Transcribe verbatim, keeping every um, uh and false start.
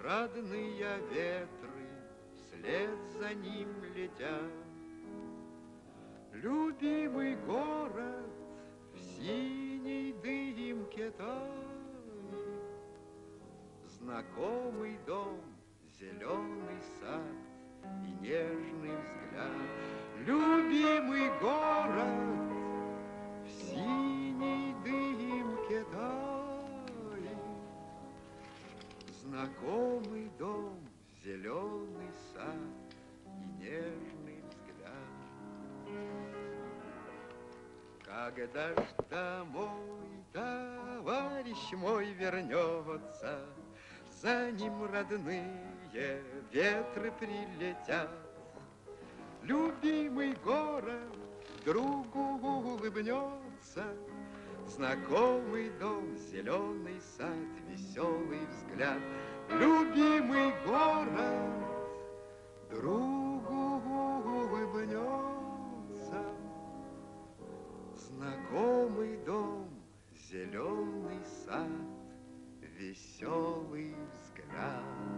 Родные ветры вслед за ним летят. Любимый город в синей дымке тает, знакомый дом, зеленый сад и нежный взгляд. Любимый город в синей дымке тает, знакомый дом, зеленый сад и нежный взгляд. Когда ж домой товарищ мой вернется, за ним родные ветры прилетят. Любимый город другу улыбнется, знакомый дом, зеленый сад, веселый взгляд. Любимый город другу улыбнется, знакомый дом, зеленый сад, веселый взгляд.